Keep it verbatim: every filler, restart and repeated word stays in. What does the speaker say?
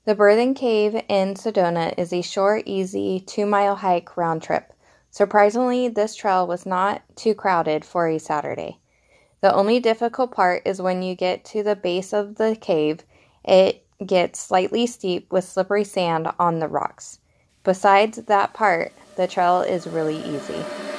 The Birthing Cave in Sedona is a short, easy two-mile hike round trip. Surprisingly, this trail was not too crowded for a Saturday. The only difficult part is when you get to the base of the cave, it gets slightly steep with slippery sand on the rocks. Besides that part, the trail is really easy.